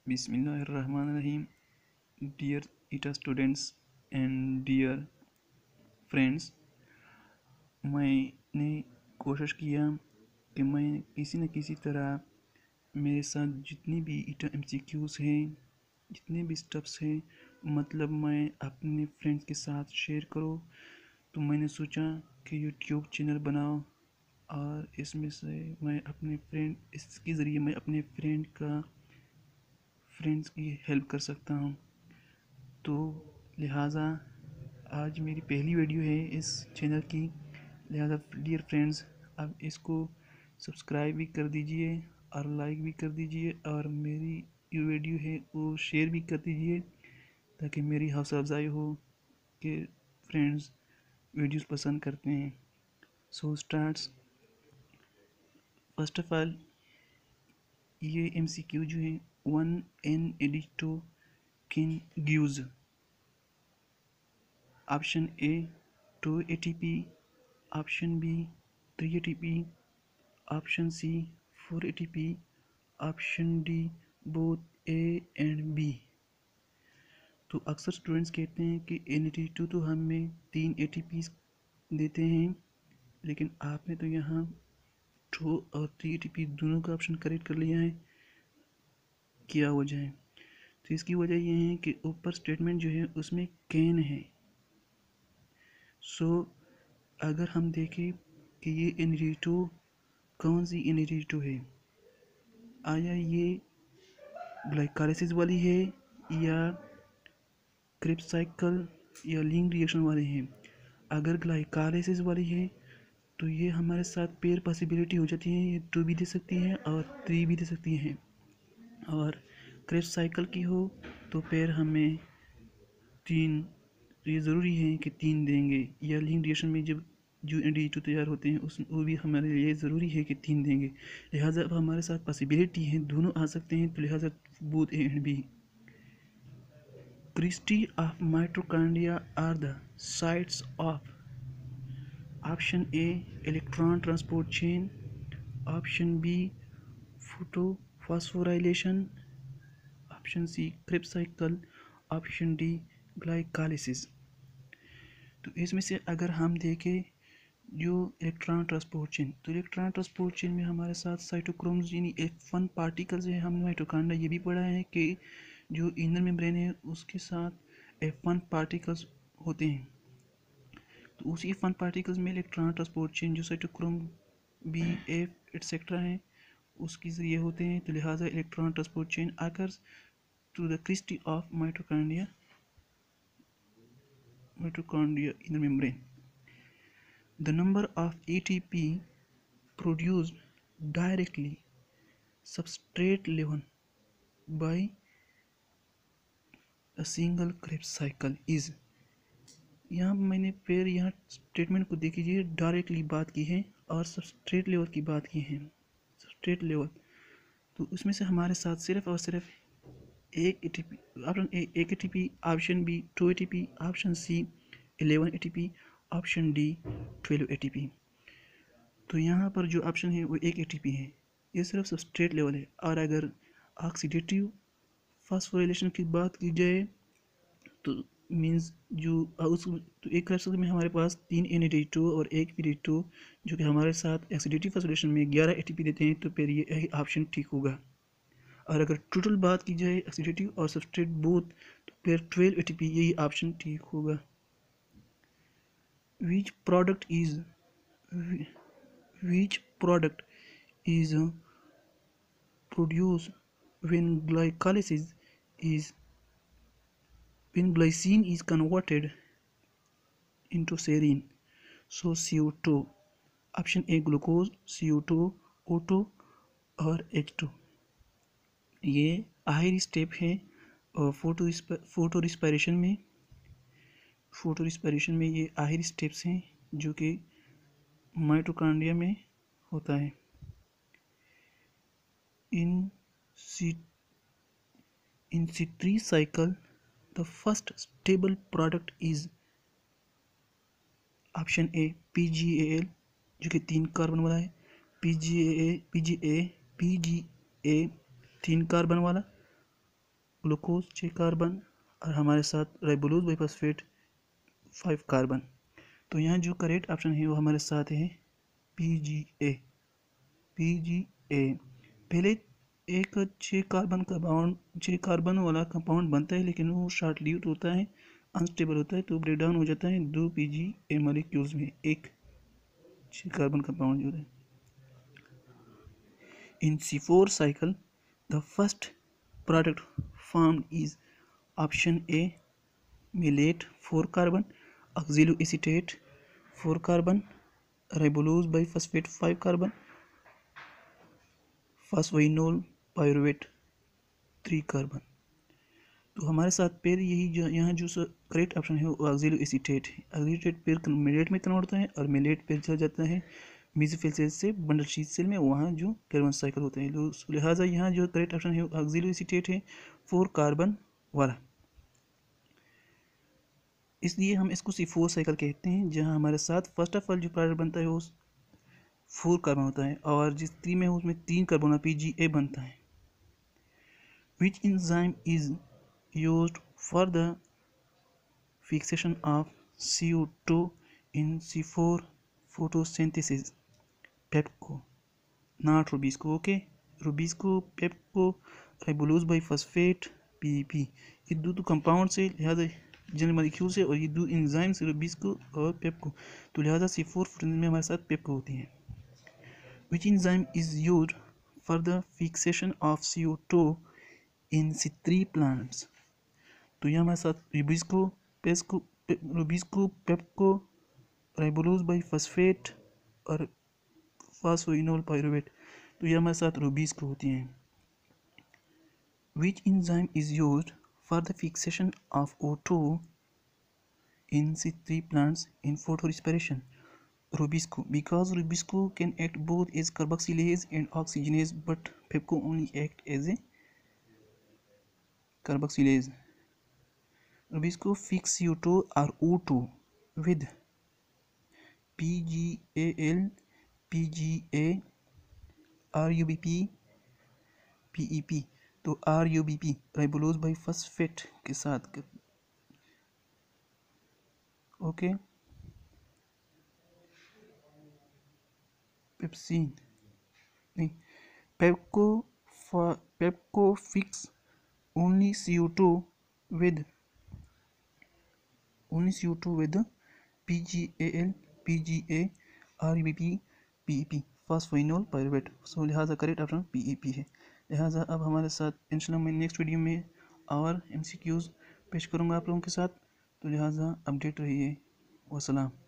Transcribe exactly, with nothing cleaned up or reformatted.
बिस्मिल्लाहिर्रहमानिर्रहीम। Dear Eta students and dear friends, मैंने कोशिश किया कि मैं किसी न किसी तरह मेरे साथ जितनी भी ईटा एमसीक्यूज़ हैं, जितने भी स्टेप्स हैं, मतलब मैं अपने फ्रेंड्स के साथ शेयर करूं। तो मैंने सोचा कि यूट्यूब चैनल बनाओ और इसमें से मैं अपने फ्रेंड इसके ज़रिए मैं अपने फ्रेंड का फ्रेंड्स की हेल्प कर सकता हूँ। तो लिहाजा आज मेरी पहली वीडियो है इस चैनल की। लिहाजा डियर फ्रेंड्स, अब इसको सब्सक्राइब भी कर दीजिए और लाइक भी कर दीजिए और मेरी जो वीडियो है वो शेयर भी कर दीजिए ताकि मेरी हौसला अफजाई हो कि फ्रेंड्स वीडियोस पसंद करते हैं। So starts. First of all, ये एमसीक्यू जो है वन एन एडिटो किन gives option A two A T P, option B three A T P, option C four A T P, option D both A and B. तो अक्सर students कहते हैं कि एन टी टू तो हमें तीन ए टी पी देते हैं, लेकिन आपने तो यहाँ टू और थ्री ए टी पी दोनों का ऑप्शन करेक्ट कर लिया है। क्या वजह है? तो इसकी वजह यह है कि ऊपर स्टेटमेंट जो है उसमें कैन है। सो so, अगर हम देखें कि ये एन टी टू कौन सी एन टी टू है, आया ये ग्लाइकोलाइसिस वाली है या क्रेब्स साइकिल या लिंक रिएक्शन वाली है। अगर ग्लाइकोलाइसिस वाली है तो ये हमारे साथ पेयर पॉसिबिलिटी हो जाती है, ये टू भी दे सकती है और थ्री भी दे सकती है। और क्रेब्स साइकिल की हो तो पेयर हमें तीन, तो ये ज़रूरी है कि तीन देंगे। या लिंक रिएक्शन में जब जो एन डी टू तैयार होते हैं उस वो भी हमारे लिए ज़रूरी है कि तीन देंगे। लिहाजा अब हमारे साथ पॉसिबिलिटी है दोनों आ सकते हैं, तो लिहाजा both A and B. Cristae of mitochondria are the sites of option A electron transport chain, option B photophosphorylation, option C Krebs cycle, option D glycolysis. तो इसमें से अगर हम देखें जो इलेक्ट्रॉन ट्रांसपोर्ट चेन, तो इलेक्ट्रॉन ट्रांसपोर्ट चेन में हमारे साथ साइटोक्रोम्स यानी एफ वन पार्टिकल्स है। हमने माइटोकॉन्ड्रिया ये भी पढ़ा है कि जो इनर मेम्ब्रेन है उसके साथ एफ वन पार्टिकल्स होते हैं। तो उसी एफ वन पार्टिकल्स में इलेक्ट्रॉन ट्रांसपोर्ट चेन जो साइटोक्रोम बी एफ एटसेट्रा हैं उसके ज़रिए होते हैं। तो लिहाजा electron transport chain occurs through the cristae of mitochondria mitochondria in the membrane. The number of A T P produced directly substrate level by a single Krebs cycle is, यहाँ मैंने फिर यहाँ स्टेटमेंट को देखिए, डायरेक्टली बात की है और सबस्ट्रेट लेवल की बात की है। सबस्ट्रेट लेवल तो उसमें से हमारे साथ सिर्फ और सिर्फ एक A T P, option A एक A T P, option B two A T P, option C eleven A T P, option D twelve A T P. तो यहाँ पर जो ऑप्शन है वो एक ए टी पी है, ये सिर्फ सबस्ट्रेट लेवल है। और अगर ऑक्सीडेटिव फास्फोराइलेशन की बात की जाए तो मींस जो उस तो एक क्रिस्टल में हमारे पास तीन एन ए टी टू और एक पी डी टू जो कि हमारे साथ ऑक्सीडेटिव फास्फोराइलेशन में ग्यारह ए टी पी देते हैं, तो फिर ये ऑप्शन ठीक होगा। और अगर टोटल बात की जाए ऑक्सीडेटिव और सबस्ट्रेट बोथ, तो फिर ट्वेल्व ए टी पी यही ऑप्शन ठीक होगा। Which product is which product is produced when glycolysis is when glycine is converted into serine? So C O two, option A glucose, C O two, O two और H two। ये आखिरी step है और photo photo respiration में photo respiration में ये आखिरी steps हैं जो कि माइटोकॉन्ड्रिया में होता है। In C in C three cycle the first stable product is option A P G A L जो कि तीन कार्बन वाला है, P G A P G A P G A तीन कार्बन वाला, ग्लूकोज छः कार्बन और हमारे साथ राइबोलोज बाइफॉस्फेट फाइव कार्बन। तो यहाँ जो करेक्ट ऑप्शन है वो हमारे साथ है P G A. P G ए पहले एक छः कार्बन का बॉन्ड छः कार्बन वाला कंपाउंड बनता है, लेकिन वो शॉर्ट लिव्ड होता है, अनस्टेबल होता है, तो ब्रेक डाउन हो जाता है दो पी जी ए मॉलिक्यूल्स में एक छः कार्बन कंपाउंड जो है। In C four cycle the first product formed is option A malate four carbon, oxaloacetate four carbon, ribulose biphosphate five carbon, phosphoenol pyruvate three carbon. तो हमारे साथ pair यही जो यहाँ जो करेक्ट ऑप्शन है वो ऑक्सैलोएसीटेट है। ऑक्सैलोएसीटेट पेयर मिलेट में कन्वर्ट होता है और मिलेट पेयर चला जाता है मेसोफिल सेल से बंडल शीथ सेल में, वहाँ जो कार्बन साइकिल होते हैं। लिहाजा यहाँ जो करेक्ट ऑप्शन है वो ऑक्सैलोएसीटेट है, फोर कार्बन वाला, इसलिए हम इसको सी फोर साइकिल कहते हैं, जहाँ हमारे साथ फर्स्ट ऑफ ऑल जो प्रोडक्ट बनता है वो फोर कार्बन होता है और जिस थ्री में उसमें तीन कार्बन पी जी ए बनता है। Which enzyme is used for the fixation of C O two in C four photosynthesis? Pepco, not Rubisco. Okay, Rubisco, Pepco, ribulose biphosphate, P E P। ये दो तो कंपाउंड से लिहाजा जनरल मॉलिक्यूल से, और ये दो एंजाइम से रुबिस्को और पेप्को, तो लिहाजा सी फोर फोटोसिंथेसिस में हमारे साथ पेप्को होती है। Which enzyme is used for the fixation of C O two in C three plants? तो यहाँ हमारे साथ rubisco pepco rubisco pepco ribulose bisphosphate और फास्फोइनोल पाइरुवेट, तो ये हमारे साथ रुबिस्को होती हैं। Which enzyme is used for the fixation of O two in C three plants in photo respiration? Rubisco, because Rubisco can act both as carboxylase and oxygenase, but Pepco only act as a carboxylase. Rubisco fix C O two or O two with P G A L, P G A, R U B P, P E P। तो R U B P ribulose bisphosphate के साथ। Okay, pepsin नहीं, pepco pepco fix only C O two with only C O two with P G A L, P G A, R U B P, P E P, phosphoenol pyruvate. So लिहाजा correct option P E P है। लिहाजा अब हमारे साथ इंशाल्लाह मैं next video में और M C Qs पेश करूँगा आप लोगों के साथ, तो लिहाजा अपडेट रहिए। वसलाम।